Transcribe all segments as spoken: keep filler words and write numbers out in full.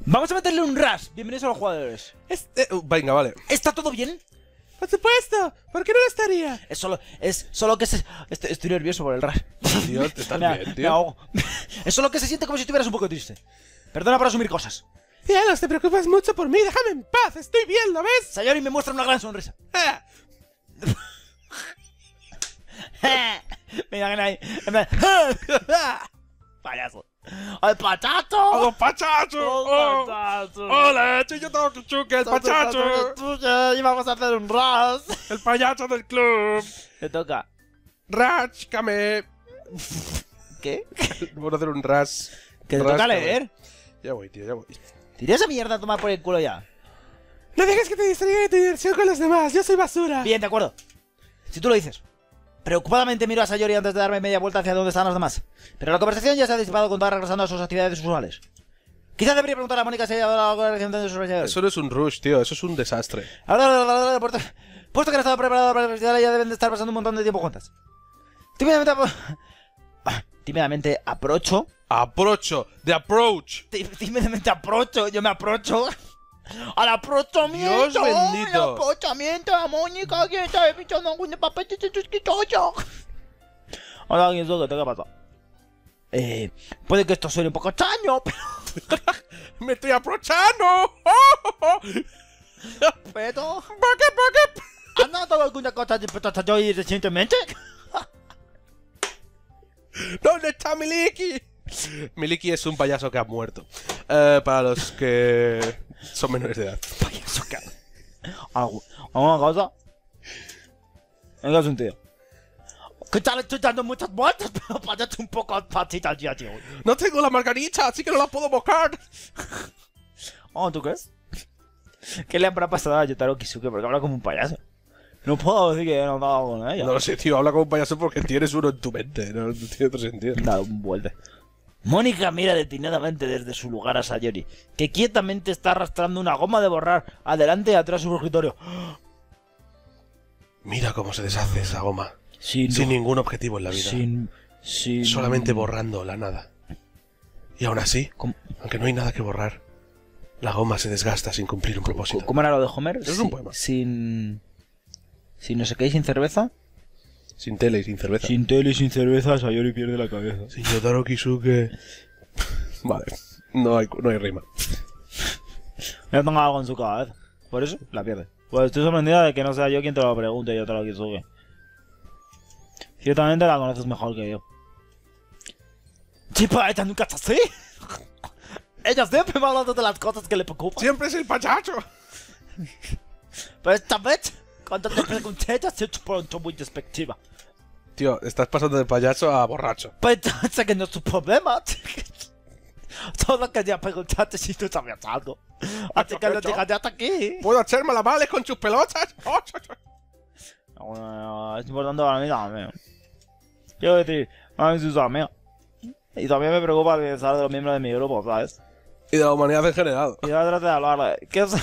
Vamos a meterle un rush. Bienvenidos a los jugadores. Este, uh, venga, vale. ¿Está todo bien? Por supuesto. ¿Por qué no lo estaría? Es solo, es solo que se... Estoy, estoy nervioso por el rush. Tío, te estás Me- bien, me tío. ahogo. Es solo que se siente como si estuvieras un poco triste. Perdona por asumir cosas. Cielos, te preocupas mucho por mí. Déjame en paz. Estoy bien, ¿lo ves? Sayori me muestra una gran sonrisa. Ah. Mira que no hay. En plan, payaso. ¡Al pachacho! ¡Oh, pachacho! ¡Oh, ¡Oh! pachacho! ¡Hola! ¡Yo tengo que chuque, el pachacho! Y vamos a hacer un ras. ¡El payacho del club! Te toca. ¡Rachcame! ¿Qué? Vamos a hacer un ras. Que te toca Ráscame. leer. Ya voy, tío, ya voy. Tira esa mierda a tomar por el culo ya. No dejes que te distraiga de tu diversión con los demás. Yo soy basura. Bien, de acuerdo. Si tú lo dices. Preocupadamente miro a Sayori antes de darme media vuelta hacia donde están los demás. Pero la conversación ya se ha disipado con todas regresando a sus actividades usuales. Quizás debería preguntar a Mónica si ha dado algo reciente de sus rayadores. Eso no es un rush, tío. Eso es un desastre. Ahora, puesto, puesto que no estaba preparado para la universidad, ya deben de estar pasando un montón de tiempo juntas. Tímidamente, apro- Ah, tímidamente aprocho. Aprocho. The approach. Tí- Tímidamente aprocho. Yo me aprocho. Al aprochamiento. Dios bendito. Al aprochamiento a Mónica. ¿Quién está pichando un papel de tus quitocho? Hola, ¿quién soy? ¿Qué te pasa? Eh, puede que esto suene un poco extraño, pero... ¡Me estoy aprovechando! pero... ¡Bucket, bucket! ¿Has notado alguna cosa de Sayori recientemente? ¿Dónde está Miliki? Miliki es un payaso que ha muerto. Eh, para los que son menores de edad. Payaso, ¿qué? ¿Algo- ¿Alguna cosa? ¿En qué sentido? Que tal, estoy dando muchas vueltas, pero parece un poco patita el día de hoy. No tengo la margarita, así que no la puedo bocar. Oh, ¿tú crees? ¿Qué le habrá pasado a Yotaro Kisuke? Porque habla como un payaso. No puedo decir que he notado con ella. No lo sé, tío. Habla como un payaso porque tienes uno en tu mente. No, no tiene otro sentido. Da un vuelta. Mónica mira detenidamente desde su lugar a Sayori, que quietamente está arrastrando una goma de borrar adelante y atrás de su escritorio. Mira cómo se deshace esa goma. Sin, Sin ningún objetivo en la vida. sin, sin... Solamente borrando la nada. Y aún así, ¿Cómo, aunque no hay nada que borrar, la goma se desgasta sin cumplir un propósito. ¿Cómo era lo de Homer? Eso es un Sin- poema. Sin... Sin no sé qué y sin cerveza. Sin tele y sin cerveza. Sin tele y sin cerveza, Sayori pierde la cabeza. Sin Yotaro Kisuke. Vale. No hay, no hay rima. Ya tengo algo en su cabeza. Por eso la pierde. Pues estoy sorprendida de que no sea yo quien te lo pregunte, yo te lo Kisuke. Ciertamente la conoces mejor que yo. Chipa, ella nunca está así. Ella siempre me ha hablado de las cosas que le preocupan. ¡Siempre es el payacho! Pero esta vez, cuando te pregunté, ella se pronto muy despectiva. Tío, estás pasando de payaso a borracho. Pues entonces que no es tu problema. Solo quería preguntarte si tú sabías algo. Así que lo dejaré hasta aquí. ¿Puedo hacer malabares con tus pelotas? Bueno, es importante para mí también. Quiero decir, a mí sus amigos. Y también me preocupa el bienestar de los miembros de mi grupo, ¿sabes? Y de la humanidad en general. Y ahora trate de hablarle. ¿Qué es?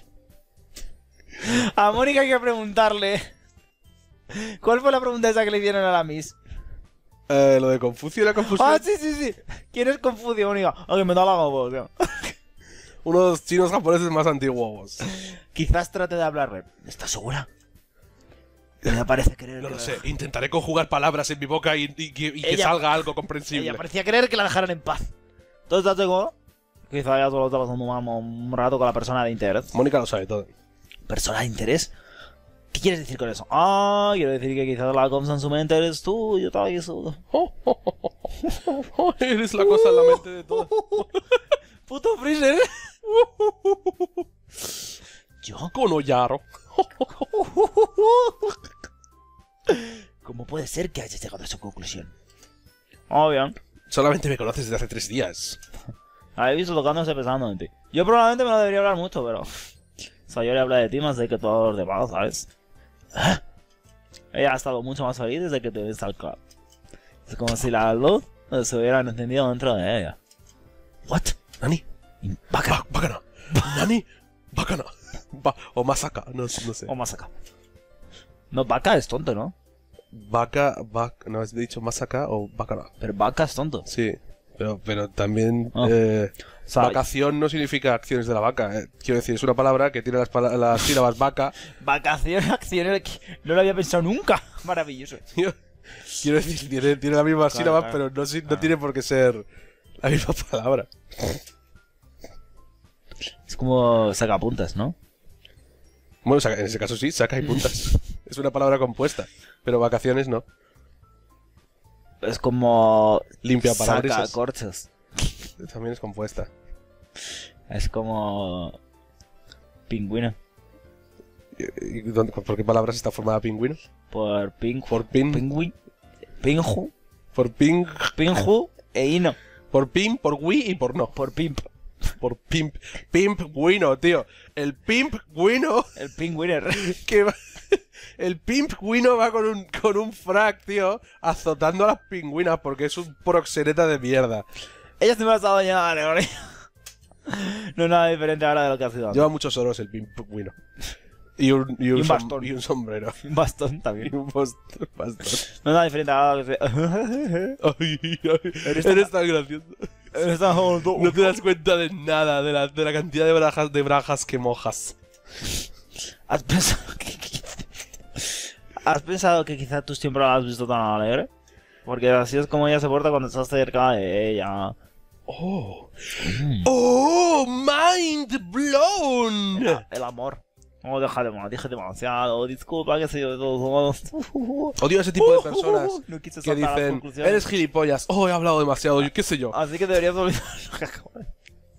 A Mónica hay que preguntarle. ¿Cuál fue la pregunta esa que le hicieron a la Miss? Eh, lo de Confucio y la confusión. Ah, sí, sí, sí. ¿Quién es Confucio, Mónica? Aunque me da la confusión. Uno de los chinos japoneses más antiguos. Quizás trate de hablarle. ¿Estás segura? Me parece querer No que lo la- sé. Intentaré conjugar palabras en mi boca y, y que- y que Ella- salga algo comprensible. Ella parecía querer que la dejaran en paz. ¿Tú estás seguro? Quizá ya solo está pasando un, un rato con la persona de interés. Mónica lo sabe todo. ¿Persona de interés? ¿Qué quieres decir con eso? Ah, quiero decir que quizás la cosa en su mente eres tú. Yo estaba eso. Eres la cosa en la mente de todos. Puto Freezer. ¿Yo? Konoyaro. ¿Cómo puede ser que hayas llegado a esa conclusión? Oh, bien. Solamente me conoces desde hace tres días. He visto tocándose pensando en ti. Yo probablemente me lo debería hablar mucho, pero... Sayori habla de ti más de que todos los demás, ¿sabes? ¿Ah? Ella ha estado mucho más feliz desde que te viste al club. Es como si la luz se hubiera encendido dentro de ella. ¿What? ¿Nani? Bacana. Ba bacana. ¿Nani? Bacana. Ba o Masaka. No, no sé. O Masaka. No, Baka es tonto, ¿no? Vaca, vaca. No, has dicho Masaka o Bacana. Pero Baka es tonto. Sí. Pero, pero también... Oh. Eh, O sea, vacación no significa acciones de la vaca. eh. Quiero decir, es una palabra que tiene las, pala- las sílabas vaca. vacaciones, acciones, no lo había pensado nunca. Maravilloso. Tío, quiero decir, tiene, tiene las mismas Claro, sílabas, claro. pero no, si- no Claro. tiene por qué ser la misma palabra. Es como sacapuntas, ¿no? Bueno, saca- en ese caso sí, saca y puntas. Es una palabra compuesta, pero vacaciones no. Es como... Limpia parabrisas. sacacorchos. También es compuesta. Es como... pingüino. ¿Y, y dónde- por qué palabras está formada pingüino? Por ping... Por pin, pingüi. Pinju. por ping, Pinju e hino. por pin, por wi y por no. Por pimp. Por pimp, pimp guino, tío. El pimp guino El pingüiner. que va... El pimp guino va con un, con un frac, tío, azotando a las pingüinas porque es un proxeneta de mierda. Ella se me ha estado ya, Gregorio. No es nada diferente ahora de lo que ha sido antes. Lleva muchos oros el pimp guino. Y un, y un, Y un som- bastón. y un sombrero. Un bastón Y también. un bast- bastón. No es nada diferente ahora de lo que se... Ay, ay, Eres eres tan gracioso. Está todo- No te das cuenta de nada, de la, de la cantidad de brajas, de brajas que mojas. ¿Has pensado que... ¿Has pensado que quizá tú siempre la has visto tan alegre? Porque así es como ella se porta cuando estás cerca de ella. Oh. Oh, mind blown. El, el amor. No, deja de mal, dije demasiado. Disculpa, que sé yo de todos modos. Odio a ese tipo de personas No quise que saltar a las dicen, conclusiones. eres gilipollas. Oh, he hablado demasiado, yo qué sé yo. Así que deberías olvidar lo que acabo de...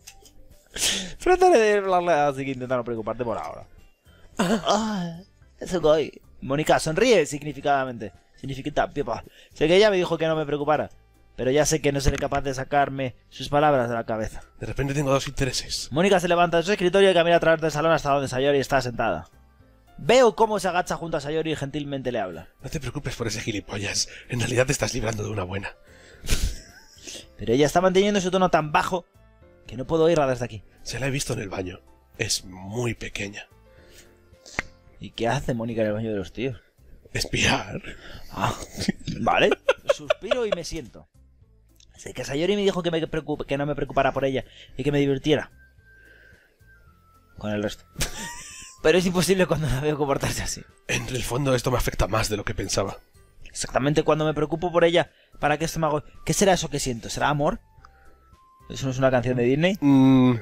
Trataré de hablarle así que intenta no preocuparte por ahora. Ah, eso goy. Mónica, sonríe significadamente. Significa, pipa. Sé que ella me dijo que no me preocupara, pero ya sé que no seré capaz de sacarme sus palabras de la cabeza. De repente tengo dos intereses. Mónica se levanta de su escritorio y camina a través del salón hasta donde Sayori está sentada. Veo cómo se agacha junto a Sayori y gentilmente le habla. No te preocupes por ese gilipollas. En realidad te estás librando de una buena. Pero ella está manteniendo su tono tan bajo que no puedo oírla desde aquí. Se la he visto en el baño. Es muy pequeña. ¿Y qué hace Mónica en el baño de los tíos? Espiar. Ah, vale. Suspiro y me siento. Sé que Sayori me dijo que, me preocup- que no me preocupara por ella y que me divirtiera con el resto. Pero es imposible cuando la veo comportarse así. En el fondo esto me afecta más de lo que pensaba. Exactamente cuando me preocupo por ella, ¿para qué esto me hago? ¿Qué será eso que siento? ¿Será amor? ¿Eso no es una canción de Disney? Mm,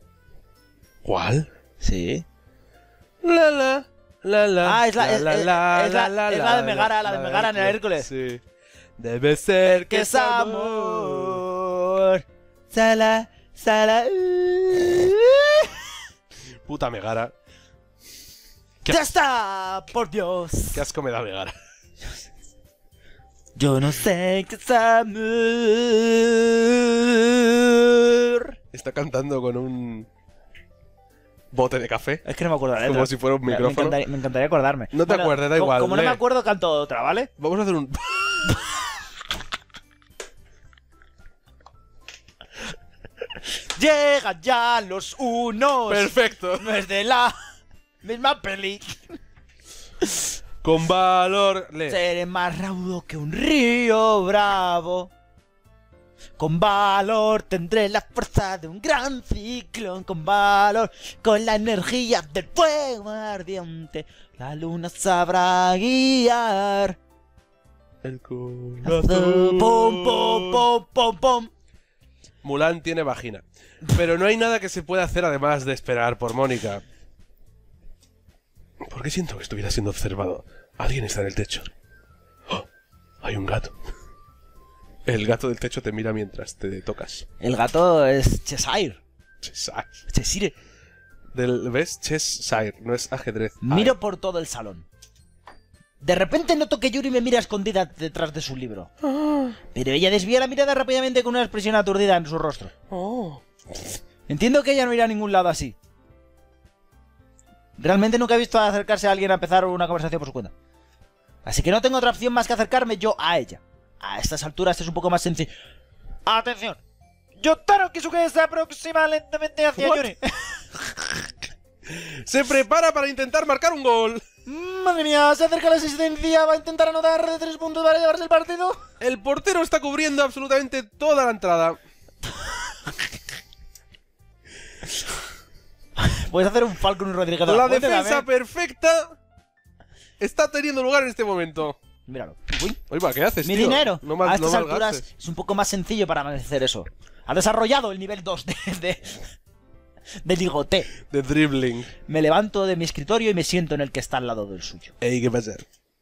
¿Cuál? Sí. La la. La la. Ah, es la- es- es- es la- es la de Megara, la de Megara en el Hércules. Sí. Debe ser Que es amor. Sala, sala. Puta Megara. ¡Ya está! ¡Por Dios! Qué asco me da Megara. Yo no sé qué es amor. Está cantando con un bote de café. Es que no me acuerdo la letra. Como si fuera un Me- micrófono. Me encantaría, me encantaría acordarme. No te acuerdas, da co- igual, Como no lee. me acuerdo, canto otra, ¿vale? Vamos a hacer un... Llegan ya los unos. Perfecto. No es de la misma peli. Con valor. Lee. Seré más raudo que un río bravo. Con valor tendré la fuerza de un gran ciclón. Con valor, con la energía del fuego ardiente, la luna sabrá guiar. El Pom, corazón. pom, pom, pom, pom. Mulan tiene vagina. Pero no hay nada que se pueda hacer además de esperar por Mónica. ¿Por qué siento que estuviera siendo observado? Alguien está en el techo. ¡Oh! Hay un gato. El gato del techo te mira mientras te tocas. El gato es Cheshire. Cheshire. Cheshire. Del, ¿Ves? Cheshire, no es ajedrez. Miro por todo el salón. De repente noto que Yuri me mira escondida detrás de su libro. Pero ella desvía la mirada rápidamente con una expresión aturdida en su rostro. Oh. Entiendo que ella no irá a ningún lado así. Realmente nunca he visto acercarse a alguien a empezar una conversación por su cuenta. Así que no tengo otra opción más que acercarme yo a ella. A estas alturas es un poco más sencillo. ¡Atención! Yotaro Kisuke se aproxima lentamente hacia What? Yuri. Se prepara para intentar marcar un gol. Madre mía, se acerca la asistencia. Va a intentar anotar de tres puntos para llevarse el partido. El portero está cubriendo absolutamente toda la entrada. Puedes hacer un Falcon y Rodríguez de la La Fuente defensa también. perfecta está teniendo lugar en este momento. Míralo. Uy, Oye, ¿qué haces, mi tío? dinero. No mal- A estas no alturas malgastes. es un poco más sencillo para hacer eso. Ha desarrollado el nivel dos de, de, de ligoté. De dribbling. Me levanto de mi escritorio y me siento en el que está al lado del suyo. Ey, ¿qué pasa?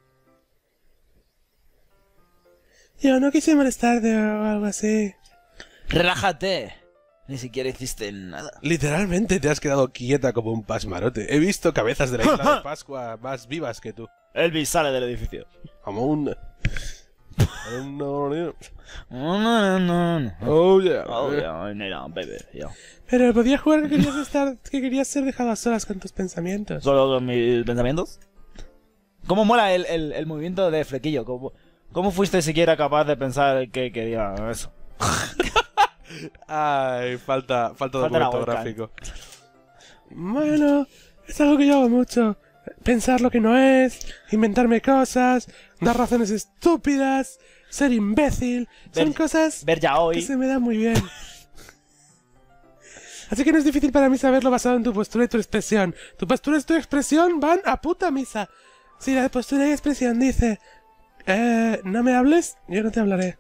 Yo no quise molestarte o algo así. Relájate. Ni siquiera hiciste nada. Literalmente te has quedado quieta como un pasmarote. He visto cabezas de la isla de Pascua más vivas que tú. Elvis sale del edificio. Como un... un- No, no, no, no. Oh, yeah. Oh, yeah, no, baby, yeah. Pero podía jugar que querías estar... que querías ser dejado a solas con tus pensamientos. ¿Solo con mis pensamientos? ¿Cómo mola el, el, el movimiento de flequillo? ¿Cómo, ¿Cómo fuiste siquiera capaz de pensar que quería eso? Ay, falta, falta Falta la documento webcam. gráfico. Bueno, es algo que yo hago mucho. Pensar lo que no es, inventarme cosas, dar razones estúpidas, ser imbécil. Son Ver- cosas Ver ya que hoy. se me dan muy bien. Así que no es difícil para mí saberlo basado en tu postura y tu expresión. Tu postura y tu expresión van a puta misa. Si la postura y expresión dice... Eh, no me hables, yo no te hablaré.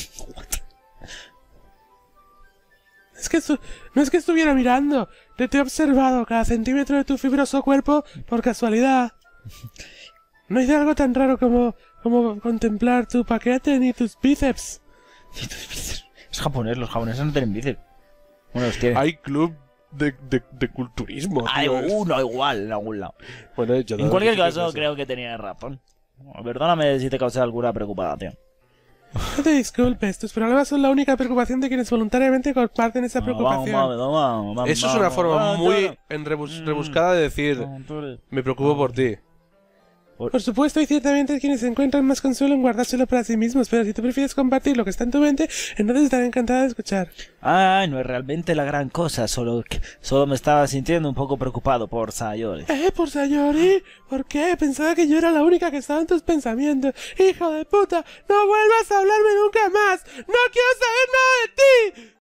Es que estu- no es que estuviera mirando, te, te he observado cada centímetro de tu fibroso cuerpo por casualidad. No hice algo tan raro como, como contemplar tu paquete ni tus bíceps. Es japonés, los japoneses no tienen bíceps. Bueno, los tienen. Hay club de, de, de culturismo. Hay tío, es- uno igual en algún lado. Bueno, yo En no cualquier sé qué caso, es eso. creo que tenía razón. Perdóname si te causé alguna preocupación. No te disculpes, tus problemas son la única preocupación de quienes voluntariamente comparten esa preocupación. Eso es una forma muy en rebus- rebuscada de decir, me preocupo por ti. Por supuesto, hay ciertamente quienes encuentran más consuelo en guardárselo para sí mismos, pero si tú prefieres compartir lo que está en tu mente, entonces estaré encantada de escuchar. Ay, no es realmente la gran cosa, solo que solo me estaba sintiendo un poco preocupado por Sayori. ¿Eh? ¿Por Sayori? ¿Por qué? Pensaba que yo era la única que estaba en tus pensamientos. ¡Hijo de puta! ¡No vuelvas a hablarme nunca más! ¡No quiero saber nada de ti!